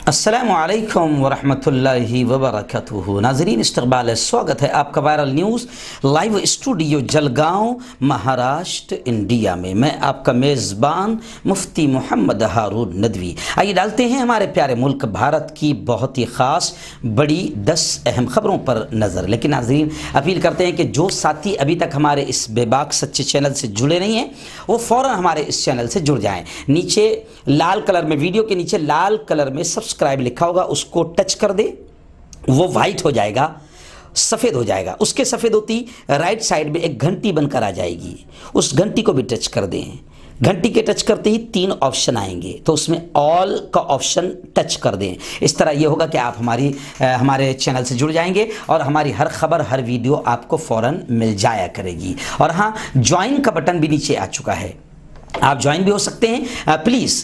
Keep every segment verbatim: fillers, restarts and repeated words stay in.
अस्सलामु अलैकुम वरहमतुल्लाहि वबरकातुहू। नाज़रीन इस्तक़बाल, स्वागत है आपका viral news live studio Jalgaon Maharashtra India में। मैं आपका मेज़बान मुफ्ती मोहम्मद हारून नदवी। आइए डालते हैं हमारे प्यारे मुल्क भारत की बहुत ही ख़ास बड़ी दस अहम ख़बरों पर नज़र। लेकिन नाज़रीन अपील करते हैं कि जो साथी अभी तक हमारे इस बेबाक सच्चे चैनल से जुड़े नहीं हैं वो फ़ौरन हमारे इस चैनल से जुड़ जाएँ। नीचे लाल कलर में, वीडियो के नीचे लाल कलर में सब्सक्राइब लिखा होगा, उसको टच कर दे, वो वाइट हो जाएगा, सफ़ेद हो जाएगा। उसके सफ़ेद होती राइट साइड में एक घंटी बनकर आ जाएगी, उस घंटी को भी टच कर दें। घंटी के टच करते ही तीन ऑप्शन आएंगे, तो उसमें ऑल का ऑप्शन टच कर दें। इस तरह ये होगा कि आप हमारी आ, हमारे चैनल से जुड़ जाएंगे और हमारी हर खबर, हर वीडियो आपको फ़ौरन मिल जाया करेगी। और हाँ, ज्वाइन का बटन भी नीचे आ चुका है, आप ज्वाइन भी हो सकते हैं। प्लीज़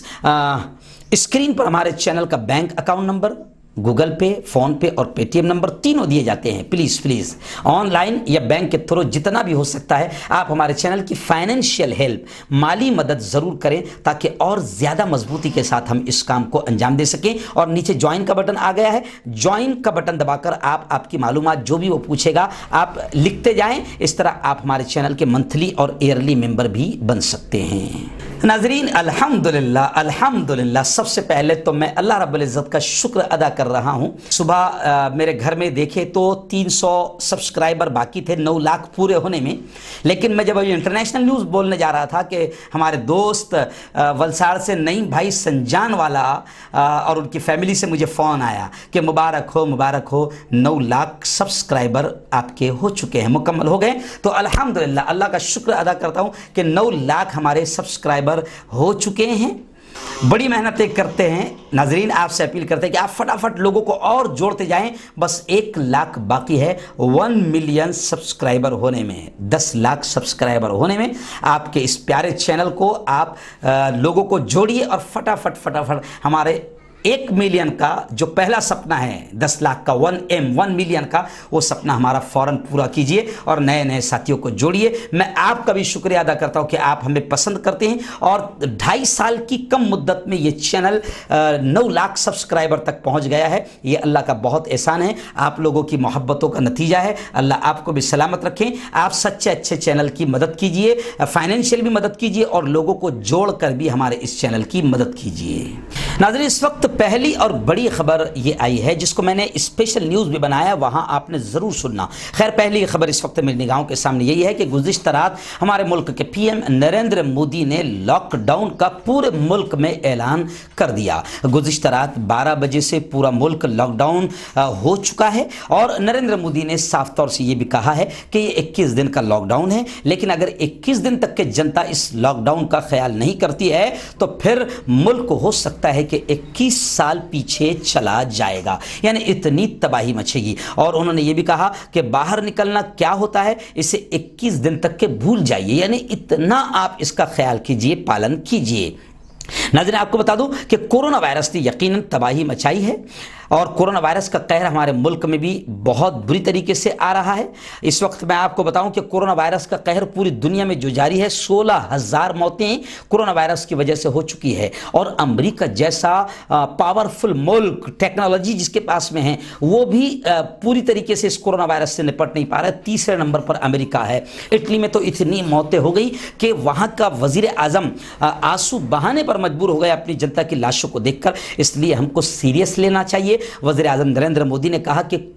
स्क्रीन पर हमारे चैनल का bank account number, Google Pay, PhonePe और पेटीएम नंबर तीनों दिए जाते हैं। प्लीज़ प्लीज़ ऑनलाइन या बैंक के थ्रू जितना भी हो सकता है आप हमारे चैनल की फाइनेंशियल हेल्प, माली मदद ज़रूर करें ताकि और ज़्यादा मजबूती के साथ हम इस काम को अंजाम दे सकें। और नीचे ज्वाइन का बटन आ गया है, ज्वाइन का बटन दबाकर आप आपकी मालूमात जो भी वो पूछेगा आप लिखते जाएं। इस तरह आप हमारे चैनल के मंथली और ईयरली मेंबर भी बन सकते हैं। नाज़रीन अल्हम्दुलिल्लाह अल्हम्दुलिल्लाह, सबसे पहले तो मैं अल्लाह रब्बुल इज़्ज़त का शुक्र अदा कर रहा हूं। सुबह आ, मेरे घर में देखे तो तीन सौ सब्सक्राइबर बाकी थे नौ लाख पूरे होने में। लेकिन मैं जब अभी इंटरनेशनल न्यूज़ बोलने जा रहा था कि हमारे दोस्त वलसाड़ से नईम भाई संजान वाला आ, और उनकी फैमिली से मुझे फ़ोन आया कि मुबारक हो मुबारक हो, नौ लाख सब्सक्राइबर आपके हो चुके हैं, मुकम्मल हो गए। तो अल्हम्दुलिल्लाह अल्लाह का शुक्र अदा करता हूँ कि नौ लाख हमारे सब्सक्राइबर हो चुके हैं। बड़ी मेहनतें करते हैं। नाजरीन आपसे अपील करते हैं कि आप फटाफट लोगों को और जोड़ते जाएं। बस एक लाख बाकी है वन मिलियन सब्सक्राइबर होने में, दस लाख सब्सक्राइबर होने में। आपके इस प्यारे चैनल को आप आ, लोगों को जोड़िए और फटाफट फटाफट हमारे एक मिलियन का जो पहला सपना है, दस लाख का, वन एम वन मिलियन का, वो सपना हमारा फ़ौरन पूरा कीजिए और नए नए साथियों को जोड़िए। मैं आपका भी शुक्रिया अदा करता हूं कि आप हमें पसंद करते हैं और ढाई साल की कम मुद्दत में ये चैनल नौ लाख सब्सक्राइबर तक पहुंच गया है। ये अल्लाह का बहुत एहसान है, आप लोगों की मोहब्बतों का नतीजा है। अल्लाह आपको भी सलामत रखें। आप सच्चे अच्छे चैनल की मदद कीजिए, फाइनेंशियल भी मदद कीजिए और लोगों को जोड़ कर भी हमारे इस चैनल की मदद कीजिए। नाज़रीन इस वक्त पहली और बड़ी खबर ये आई है जिसको मैंने स्पेशल न्यूज़ भी बनाया, वहां आपने ज़रूर सुनना। खैर पहली खबर इस वक्त मेरी निगाहों के सामने यही है कि गुज़िश्ता रात हमारे मुल्क के पीएम नरेंद्र मोदी ने लॉकडाउन का पूरे मुल्क में ऐलान कर दिया। गुज़िश्ता रात बारह बजे से पूरा मुल्क लॉकडाउन हो चुका है और नरेंद्र मोदी ने साफ तौर से ये भी कहा है कि ये इक्कीस दिन का लॉकडाउन है, लेकिन अगर इक्कीस दिन तक के जनता इस लॉकडाउन का ख्याल नहीं करती है तो फिर मुल्क हो सकता है कि इक्कीस साल पीछे चला जाएगा, यानी इतनी तबाही मचेगी। और उन्होंने ये भी कहा कि बाहर निकलना क्या होता है इसे इक्कीस दिन तक के भूल जाइए, यानी इतना आप इसका ख्याल कीजिए, पालन कीजिए। नाज़रीन आपको बता दूं कि कोरोना वायरस ने यकीनन तबाही मचाई है और कोरोना वायरस का कहर हमारे मुल्क में भी बहुत बुरी तरीके से आ रहा है। इस वक्त मैं आपको बताऊं कि कोरोना वायरस का कहर पूरी दुनिया में जो जारी है, सोलह हजार मौतें कोरोना वायरस की वजह से हो चुकी है। और अमेरिका जैसा पावरफुल मुल्क, टेक्नोलॉजी जिसके पास में है, वो भी आ, पूरी तरीके से इस कोरोना वायरस से निपट नहीं पा रहा है। तीसरे नंबर पर अमेरिका है। इटली में तो इतनी मौतें हो गई कि वहाँ का वजीर आजम आंसू बहाने पर मजबूर हो गए अपनी जनता की लाशों को देखकर। इसलिए हमको सीरियस लेना चाहिए। वज़ीर आज़म नरेंद्र मोदी ने कहा कि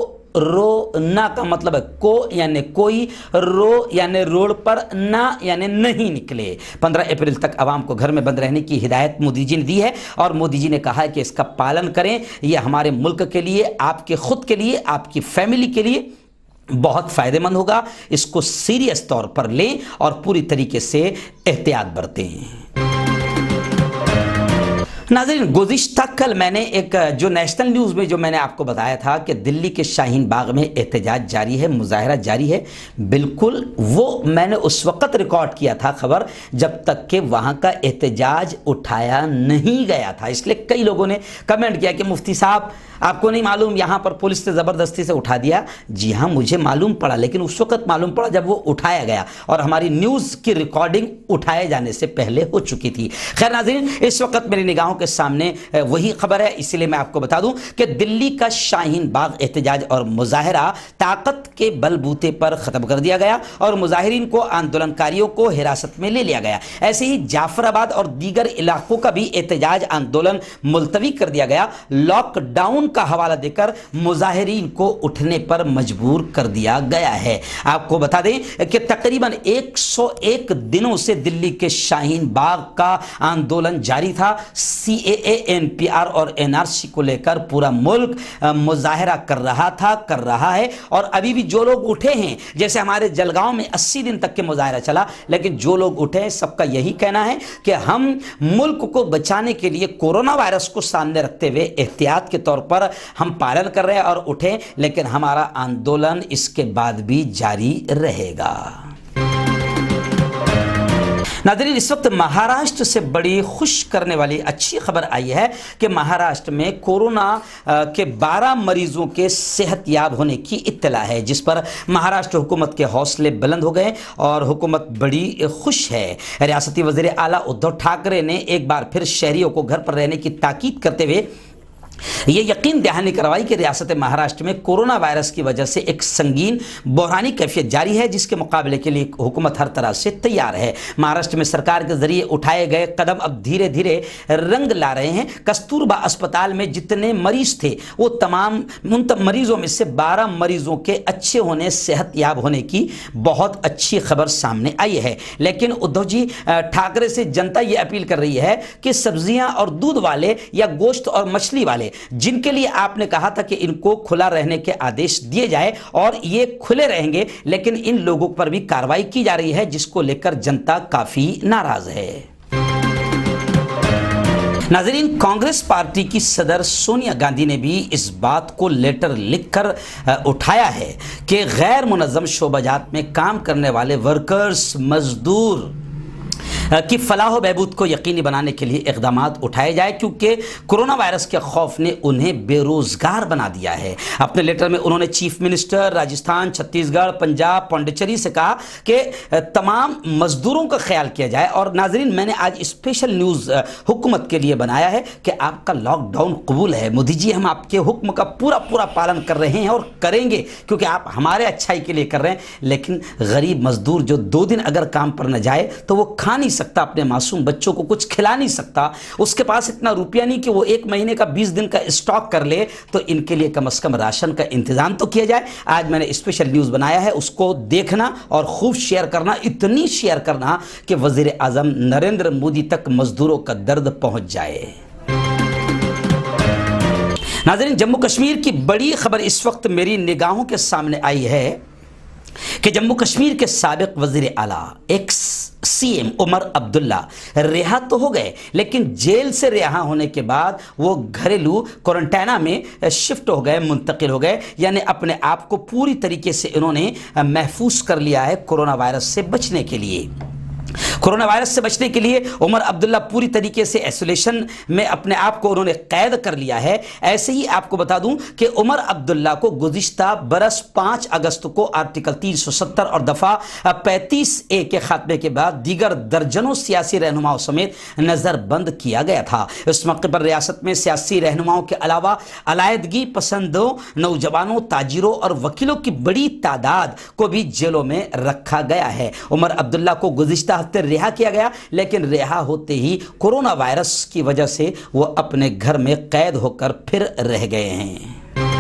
कोरोना का मतलब है को यानी कोई, रो यानी रोड पर, ना यानी नहीं निकले। पंद्रह अप्रैल तक आवाम को घर में बंद रहने की हिदायत मोदी जी ने दी है और मोदी जी ने कहा है कि इसका पालन करें। यह हमारे मुल्क के लिए, आपके खुद के लिए, आपकी फैमिली के लिए बहुत फ़ायदेमंद होगा। इसको सीरियस तौर पर लें और पूरी तरीके से एहतियात बरतें। नाज़रीन गुज़िश्ता कल मैंने एक जो नेशनल न्यूज़ में जो मैंने आपको बताया था कि दिल्ली के शाहीन बाग में एहतजाज जारी है, मुजाहरा जारी है, बिल्कुल वो मैंने उस वक़्त रिकॉर्ड किया था खबर जब तक कि वहाँ का एहतजाज उठाया नहीं गया था। इसलिए कई लोगों ने कमेंट किया कि मुफ्ती साहब आपको नहीं मालूम यहाँ पर पुलिस ने ज़बरदस्ती से उठा दिया? जी हाँ, मुझे मालूम पड़ा, लेकिन उस वक्त मालूम पड़ा जब वो उठाया गया और हमारी न्यूज़ की रिकॉर्डिंग उठाए जाने से पहले हो चुकी थी। खैर नाज़रीन, इस वक्त मेरी निगाहों के सामने वही खबर है, इसीलिए मैं आपको बता दूं कि दिल्ली का शाहीन बाग एहतजाज और मुजाहरा ताकत के बलबूते पर ख़त्म कर दिया गया और मुजाहिरीन को, आंदोलनकारियों को हिरासत में ले लिया गया। ऐसे ही जाफराबाद और दीगर इलाकों का भी एहतजाज आंदोलन मुलतवी कर दिया गया। लॉकडाउन का हवाला देकर मुजाहिरीन को उठने पर मजबूर कर दिया गया है। आपको बता दें कि तकरीबन एक सौ एक दिनों से दिल्ली के शाहीन बाग का आंदोलन जारी था। सीएए, एनपीआर और एनआरसी को लेकर पूरा मुल्क मुजाहरा कर रहा था, कर रहा है और अभी भी जो लोग उठे हैं, जैसे हमारे जलगांव में अस्सी दिन तक के मुजाहरा चला, लेकिन जो लोग उठे हैं सबका यही कहना है कि हम मुल्क को बचाने के लिए कोरोना वायरस को सामने रखते हुए एहतियात के तौर पर हम पालन कर रहे हैं और उठे, लेकिन हमारा आंदोलन इसके बाद भी जारी रहेगा। नाज़रीन, इस वक्त महाराष्ट्र से बड़ी खुश करने वाली अच्छी खबर आई है कि महाराष्ट्र में कोरोना के बारह मरीजों के सेहतयाब होने की इत्तला है, जिस पर महाराष्ट्र हुकूमत के हौसले बुलंद हो गए और हुकूमत बड़ी खुश है। रियासती वज़ीर आला उद्धव ठाकरे ने एक बार फिर शहरियों को घर पर रहने की ताकीद करते हुए ये यकीन दहानी करवाई कि रियासत महाराष्ट्र में कोरोना वायरस की वजह से एक संगीन बहरानी कैफियत जारी है, जिसके मुकाबले के लिए हुकूमत हर तरह से तैयार है। महाराष्ट्र में सरकार के जरिए उठाए गए कदम अब धीरे धीरे रंग ला रहे हैं। कस्तूरबा अस्पताल में जितने मरीज थे वो तमाम उन मरीजों में से बारह मरीजों के अच्छे होने, सेहतयाब होने की बहुत अच्छी खबर सामने आई है। लेकिन उद्धव जी ठाकरे से जनता ये अपील कर रही है कि सब्जियां और दूध वाले या गोश्त और मछली वाले जिनके लिए आपने कहा था कि इनको खुला रहने के आदेश दिए जाए और ये खुले रहेंगे, लेकिन इन लोगों पर भी कार्रवाई की जा रही है, जिसको लेकर जनता काफी नाराज है। नाज़रीन, कांग्रेस पार्टी की सदर सोनिया गांधी ने भी इस बात को लेटर लिखकर उठाया है कि गैर मुनज़्ज़म शोबाजात में काम करने वाले वर्कर्स, मजदूर की फलाह बहबूद को यकीनी बनाने के लिए इक़दाम उठाए जाए, क्योंकि कोरोना वायरस के खौफ ने उन्हें बेरोजगार बना दिया है। अपने लेटर में उन्होंने चीफ मिनिस्टर राजस्थान, छत्तीसगढ़, पंजाब, पौंडीचेरी से कहा कि तमाम मजदूरों का ख्याल किया जाए। और नाजरीन, मैंने आज स्पेशल न्यूज़ हुकूमत के लिए बनाया है कि आपका लॉकडाउन कबूल है, मोदी जी हम आपके हुक्म का पूरा पूरा पालन कर रहे हैं और करेंगे, क्योंकि आप हमारे अच्छाई के लिए कर रहे हैं। लेकिन गरीब मजदूर जो दो दिन अगर काम पर न जाए तो वो खा नहीं सकता, अपने मासूम बच्चों को कुछ खिला नहीं सकता, उसके पास इतना रुपया नहीं कि वो एक महीने का बीस दिन का स्टॉक कर ले, तो इनके लिए कम से कम राशन का इंतजाम तो किया जाए। आज मैंने स्पेशल न्यूज़ बनाया है, उसको देखना और खूब शेयर करना, इतनी शेयर करना कि वज़ीर आज़म नरेंद्र मोदी तक मजदूरों का दर्द पहुंच जाए। नाज़रीन, जम्मू कश्मीर की बड़ी खबर इस वक्त मेरी निगाहों के सामने आई है कि जम्मू कश्मीर के साबिक वज़ीर आला एक्स सीएम उमर अब्दुल्ला रिहा तो हो गए, लेकिन जेल से रिहा होने के बाद वो घरेलू क्वारंटाइन में शिफ्ट हो गए, मुंतकिल हो गए, यानी अपने आप को पूरी तरीके से इन्होंने महफूज कर लिया है कोरोना वायरस से बचने के लिए। कोरोना वायरस से बचने के लिए उमर अब्दुल्ला पूरी तरीके से आइसोलेशन में अपने आप को उन्होंने कैद कर लिया है। ऐसे ही आपको बता दूं कि उमर अब्दुल्ला को गुज़िश्ता बरस पाँच अगस्त को आर्टिकल तीन सौ सत्तर और दफ़ा पैंतीस ए के खात्मे के बाद दीगर दर्जनों सियासी रहनुमाओं समेत नज़रबंद किया गया था। इस मौके पर रियासत में सियासी रहनुमाओं के अलावा अलायदगी पसंदों, नौजवानों, ताजिरों और वकीलों की बड़ी तादाद को भी जेलों में रखा गया है। उमर अब्दुल्ला को गुज़िश्ता हफ्ते रिहा किया गया, लेकिन रिहा होते ही कोरोना वायरस की वजह से वो अपने घर में कैद होकर फिर रह गए हैं।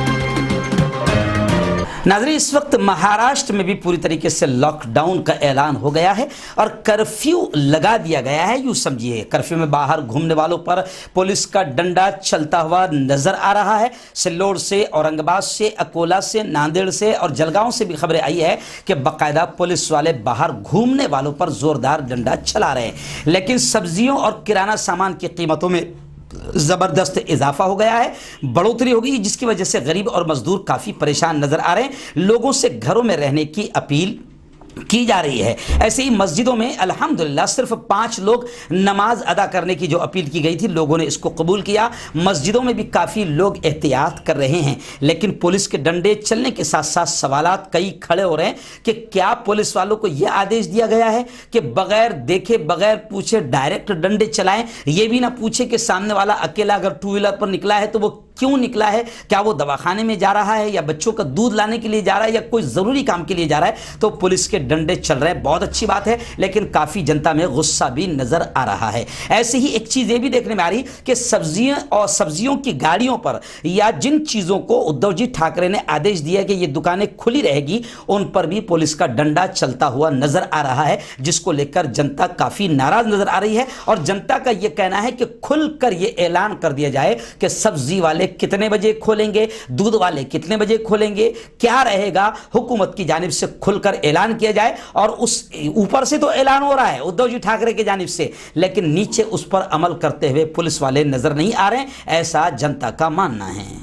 नाज़रीन, इस वक्त महाराष्ट्र में भी पूरी तरीके से लॉकडाउन का ऐलान हो गया है और कर्फ्यू लगा दिया गया है। यूँ समझिए, कर्फ्यू में बाहर घूमने वालों पर पुलिस का डंडा चलता हुआ नजर आ रहा है। सिल्लोड से, औरंगाबाद से, अकोला से, नांदेड़ से और जलगांव से भी खबरें आई है कि बाकायदा पुलिस वाले बाहर घूमने वालों पर जोरदार डंडा चला रहे हैं। लेकिन सब्जियों और किराना सामान की कीमतों में ज़बरदस्त इजाफा हो गया है, बढ़ोतरी हो गई, जिसकी वजह से गरीब और मजदूर काफ़ी परेशान नज़र आ रहे हैं। लोगों से घरों में रहने की अपील की जा रही है। ऐसे ही मस्जिदों में अल्हम्दुलिल्लाह सिर्फ पांच लोग नमाज अदा करने की जो अपील की गई थी, लोगों ने इसको कबूल किया। मस्जिदों में भी काफ़ी लोग एहतियात कर रहे हैं, लेकिन पुलिस के डंडे चलने के साथ साथ सवालात कई खड़े हो रहे हैं कि क्या पुलिस वालों को यह आदेश दिया गया है कि बगैर देखे बगैर पूछे डायरेक्ट डंडे चलाएं, यह भी ना पूछे कि सामने वाला अकेला अगर टू व्हीलर पर निकला है तो वो क्यों निकला है, क्या वो दवाखाने में जा रहा है या बच्चों का दूध लाने के लिए जा रहा है या कोई ज़रूरी काम के लिए जा रहा है, तो पुलिस के डंडे चल रहे हैं। बहुत अच्छी बात है, लेकिन काफ़ी जनता में गुस्सा भी नज़र आ रहा है। ऐसे ही एक चीज़ ये भी देखने में आ रही कि सब्जियां और सब्जियों की गाड़ियों पर या जिन चीज़ों को उद्धव जी ठाकरे ने आदेश दिया कि ये दुकानें खुली रहेगी, उन पर भी पुलिस का डंडा चलता हुआ नज़र आ रहा है, जिसको लेकर जनता काफ़ी नाराज़ नज़र आ रही है। और जनता का यह कहना है कि खुलकर यह ऐलान कर दिया जाए कि सब्जी वाले कितने बजे खोलेंगे, दूध वाले कितने बजे खोलेंगे, क्या रहेगा, हुकूमत की जानिब से खुलकर ऐलान किया जाए। और उस ऊपर से तो ऐलान हो रहा है उद्धव जी ठाकरे की जानिब से, लेकिन नीचे उस पर अमल करते हुए पुलिस वाले नजर नहीं आ रहे, ऐसा जनता का मानना है।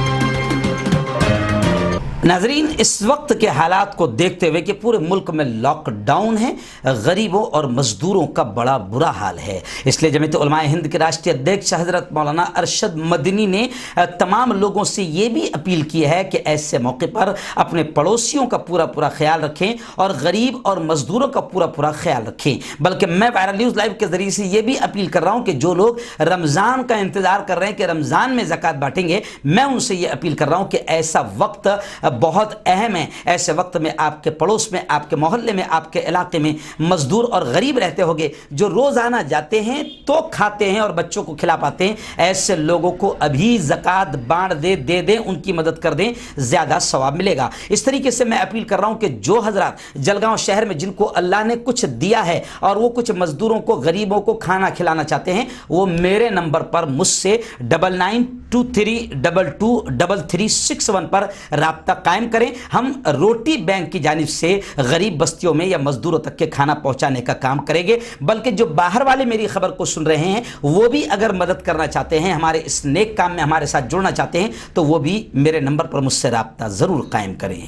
नाजरीन, इस वक्त के हालात को देखते हुए कि पूरे मुल्क में लॉकडाउन है, गरीबों और मजदूरों का बड़ा बुरा हाल है, इसलिए जमीयत उलमाए हिंद के राष्ट्रीय अध्यक्ष हजरत मौलाना अरशद मदनी ने तमाम लोगों से ये भी अपील की है कि ऐसे मौके पर अपने पड़ोसियों का पूरा पूरा ख्याल रखें और गरीब और मजदूरों का पूरा पूरा ख्याल रखें। बल्कि मैं वायरल न्यूज़ लाइव के जरिए से ये भी अपील कर रहा हूँ कि जो लोग रमज़ान का इंतज़ार कर रहे हैं कि रमज़ान में ज़कात बांटेंगे, मैं उनसे ये अपील कर रहा हूँ कि ऐसा वक्त बहुत अहम है। ऐसे वक्त में आपके पड़ोस में, आपके मोहल्ले में, आपके इलाके में मजदूर और गरीब रहते होंगे जो रोजाना जाते हैं तो खाते हैं और बच्चों को खिला पाते हैं, ऐसे लोगों को अभी ज़कात बांट दे दे दें, उनकी मदद कर दें, ज़्यादा सवाब मिलेगा। इस तरीके से मैं अपील कर रहा हूं कि जो हजरात जलगांव शहर में जिनको अल्लाह ने कुछ दिया है और वो कुछ मजदूरों को, गरीबों को खाना खिलाना चाहते हैं, वो मेरे नंबर पर मुझसे double nine two three double two double three six one पर राब्ता कायम करें। हम रोटी बैंक की जानिब से गरीब बस्तियों में या मजदूरों तक के खाना पहुंचाने का काम करेंगे। बल्कि जो बाहर वाले मेरी खबर को सुन रहे हैं वो भी अगर मदद करना चाहते हैं, हमारे इस नेक काम में हमारे साथ जुड़ना चाहते हैं, तो वो भी मेरे नंबर पर मुझसे राब्ता जरूर कायम करें।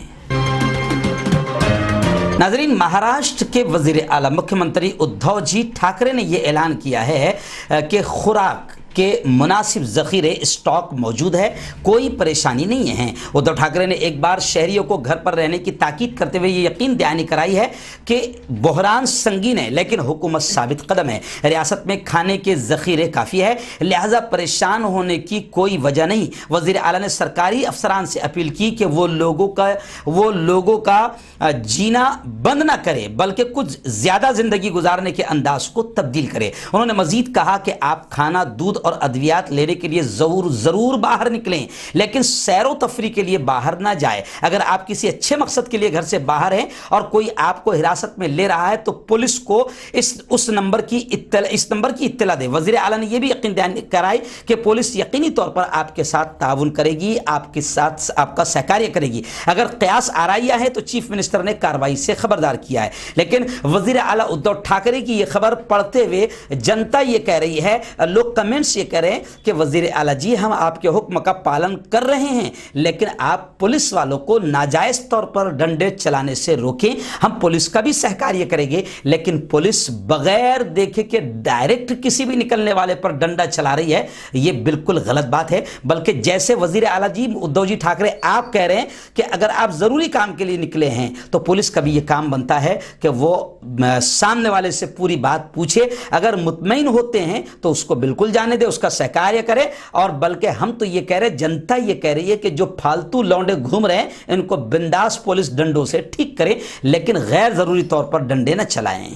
नाजरीन, महाराष्ट्र के वजीर आला मुख्यमंत्री उद्धव जी ठाकरे ने यह ऐलान किया है कि खुराक के मुनासिब ज़ख़ीरे स्टॉक मौजूद है, कोई परेशानी नहीं है। उद्धव ठाकरे ने एक बार शहरियों को घर पर रहने की ताकीद करते हुए ये यकीन दहानी कराई है कि बहरान संगीन है लेकिन हुकूमत साबित कदम है, रियासत में खाने के ज़ख़ीरे काफ़ी है, लिहाजा परेशान होने की कोई वजह नहीं। वज़ीर आला ने सरकारी अफसरान से अपील की कि वो लोगों का वो लोगों का जीना बंद ना करे बल्कि कुछ ज़्यादा ज़िंदगी गुजारने के अंदाज को तब्दील करे। उन्होंने मज़ीद कहा कि आप खाना, दूध और अद्वियात लेने के लिए जरूर जरूर बाहर निकलें, लेकिन सैरो तफरी के लिए बाहर ना जाए। अगर आप किसी अच्छे मकसद के लिए घर से बाहर हैं और कोई आपको हिरासत में ले रहा है तो पुलिस को इस उस नंबर की इत्तला इस नंबर की इत्तला दे। वज़ीर आला ने यह भी यकीन दहानी कराई कि पुलिस यकीनी तौर पर आपके साथ ताउन करेगी, आपके साथ आपका सहकार्य करेगी। अगर कयास आराइया है तो चीफ मिनिस्टर ने कार्रवाई से खबरदार किया है, लेकिन वज़ीर आला उद्धव ठाकरे की यह खबर पढ़ते हुए जनता यह कह रही है, लोग कमेंट्स ये करें कि वज़ीर आला जी हम आपके हुक्म का पालन कर रहे हैं, लेकिन आप पुलिस वालों को नाजायज तौर पर डंडे चलाने से रोकें। हम पुलिस का भी सहकार्य करेंगे, लेकिन पुलिस बगैर देखे कि डायरेक्ट किसी भी निकलने वाले पर डंडा चला रही है, यह बिल्कुल गलत बात है। बल्कि जैसे वज़ीर आला जी उद्धव जी ठाकरे आप कह रहे हैं कि अगर आप जरूरी काम के लिए निकले हैं तो पुलिस का भी यह काम बनता है कि वो सामने वाले से पूरी बात पूछे, अगर मुतमईन होते हैं तो उसको बिल्कुल जाने दे, उसका सहकार्य करे। और बल्कि हम तो ये कह रहे, जनता ये कह रही है कि जो फालतू लौंडे घूम रहे हैं इनको बिंदास पुलिस डंडों से ठीक करे, लेकिन गैर जरूरी तौर पर डंडे न चलाएं।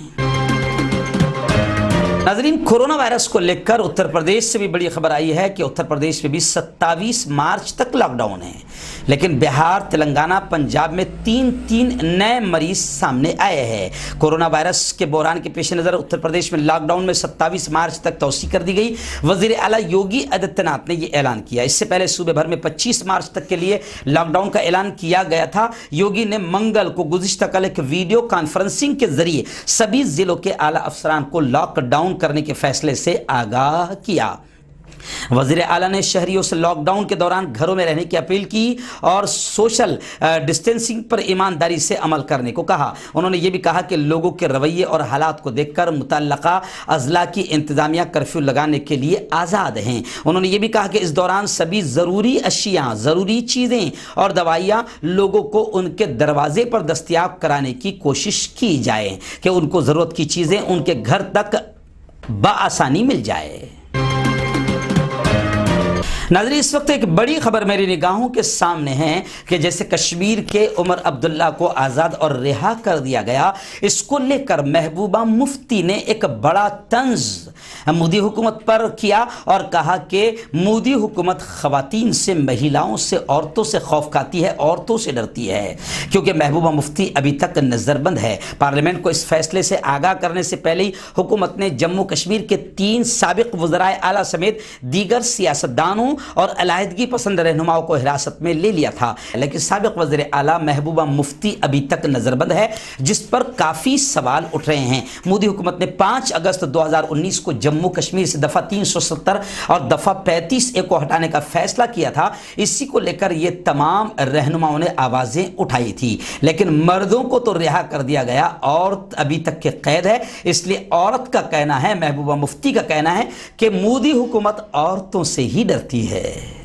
नाजरीन, कोरोना वायरस को लेकर उत्तर प्रदेश से भी बड़ी खबर आई है कि उत्तर प्रदेश में भी सत्ताईस मार्च तक लॉकडाउन है, लेकिन बिहार, तेलंगाना, पंजाब में तीन तीन नए मरीज सामने आए हैं। कोरोना वायरस के बहरान के पेश नज़र उत्तर प्रदेश में लॉकडाउन में सत्ताईस मार्च तक तौसी कर दी गई। वज़ीर आला योगी आदित्यनाथ ने यह ऐलान किया। इससे पहले सूबे भर में पच्चीस मार्च तक के लिए लॉकडाउन का ऐलान किया गया था। योगी ने मंगल को गुज़िश्ता कल एक वीडियो कॉन्फ्रेंसिंग के जरिए सभी जिलों के आला अफसरान को लॉकडाउन करने के फैसले से आगाह किया। वज़ीर आला ने शहरियों से लॉकडाउन के दौरान घरों में रहने की अपील की और सोशल डिस्टेंसिंग पर ईमानदारी से अमल करने को कहा। उन्होंने ये भी कहा कि लोगों के रवैये और हालात को देखकर मुतल्लका अजला की इंतजामिया कर्फ्यू लगाने के लिए आज़ाद हैं। उन्होंने ये भी कहा कि इस दौरान सभी ज़रूरी अशिया, ज़रूरी चीज़ें और दवाइयाँ लोगों को उनके दरवाजे पर दस्तयाब कराने की कोशिश की जाए कि उनको ज़रूरत की चीज़ें उनके घर तक बआसानी मिल जाए। नाज़रीन, इस वक्त एक बड़ी खबर मेरी निगाहों के सामने है कि जैसे कश्मीर के उमर अब्दुल्ला को आज़ाद और रिहा कर दिया गया, इसको लेकर महबूबा मुफ्ती ने एक बड़ा तंज मोदी हुकूमत पर किया और कहा कि मोदी हुकूमत ख़वातीन से, महिलाओं से, औरतों से खौफ खाती है, औरतों से डरती है, क्योंकि महबूबा मुफ्ती अभी तक नज़रबंद है। पार्लियामेंट को इस फैसले से आगाह करने से पहले ही हुकूमत ने जम्मू कश्मीर के तीन साबिक वज़राए आला समेत दीगर सियासतदानों और अलायदगी पसंद रहनुमाओं को हिरासत में ले लिया था, लेकिन साबिक वज़ीर आला महबूबा मुफ्ती अभी तक नज़रबंद है, जिस पर काफ़ी सवाल उठ रहे हैं। मोदी हुकूमत ने पाँच अगस्त दो हज़ार उन्नीस को जम्मू कश्मीर से दफ़ा तीन सौ सत्तर और दफ़ा पैंतीस ए को हटाने का फैसला किया था। इसी को लेकर ये तमाम रहनुमाओं ने आवाज़ें उठाई थी, लेकिन मर्दों को तो रिहा कर दिया गया, औरत अभी तक के कैद है। इसलिए औरत का कहना है, महबूबा मुफ्ती का कहना है कि मोदी हुकूमत औरतों से ही डरती है।